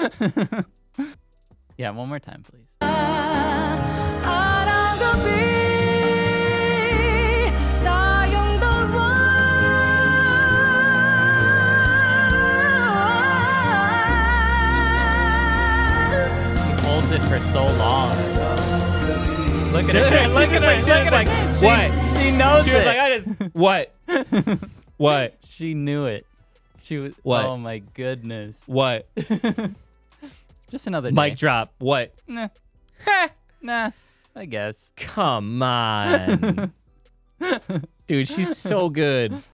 Yeah, one more time, please. Holds it for so long. Look at her. Look at her. Look at her. What? She knows She it. was like, I just what? What? She knew it. She was. What? Oh my goodness. What? Just another day. Mic drop. What? Nah. Nah. I guess. Come on. Dude, she's so good.